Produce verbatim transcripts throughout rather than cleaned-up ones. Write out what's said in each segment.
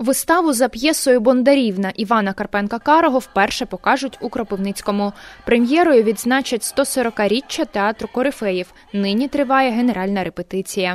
Виставу за п'єсою «Бондарівна» Івана Карпенка-Карого вперше покажуть у Кропивницькому. Прем'єрою відзначать сто сорокаріччя театру корифеїв. Нині триває генеральна репетиція.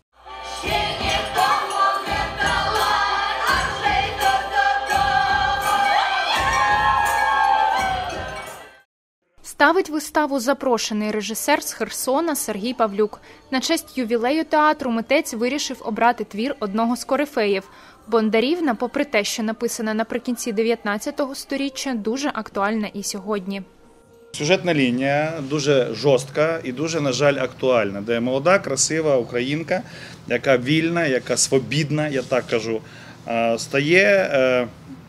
Ставить виставу запрошений режисер з Херсона Сергій Павлюк. На честь ювілею театру митець вирішив обрати твір одного з корифеїв. «Бондарівна», попри те, що написана наприкінці дев'ятнадцятого сторіччя, дуже актуальна і сьогодні. Сюжетна лінія дуже жорстка і дуже, на жаль, актуальна, де молода, красива українка, яка вільна, яка свобідна, я так кажу, стає...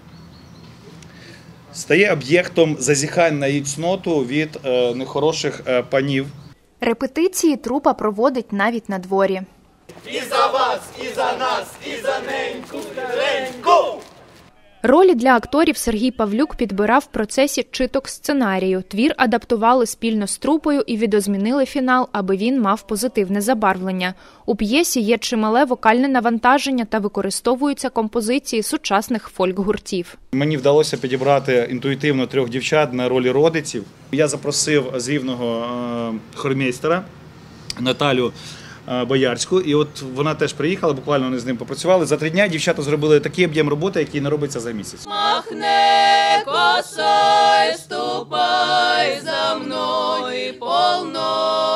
стає об'єктом зазіхань на її цноту від е, нехороших е, панів. Репетиції трупа проводить навіть на дворі. І за вас, і за нас, і за неньку, неньку! Ролі для акторів Сергій Павлюк підбирав в процесі читок сценарію. Твір адаптували спільно з трупою і відозмінили фінал, аби він мав позитивне забарвлення. У п'єсі є чимале вокальне навантаження та використовуються композиції сучасних фольк-гуртів. Мені вдалося підібрати інтуїтивно трьох дівчат на ролі родиців. Я запросив з Рівного хормейстера Наталю Боярську, і от вона теж приїхала, буквально вони з ним попрацювали. За три дня дівчата зробили такий об'єм роботи, який не робиться за місяць. Махне косой, ступай за мною, полно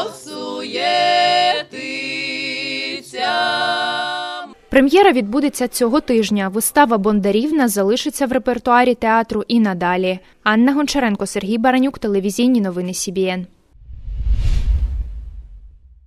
суєтиться. Прем'єра відбудеться цього тижня. Вистава «Бондарівна» залишиться в репертуарі театру і надалі. Анна Гончаренко, Сергій Баранюк, телевізійні новини Сі Бі Ен.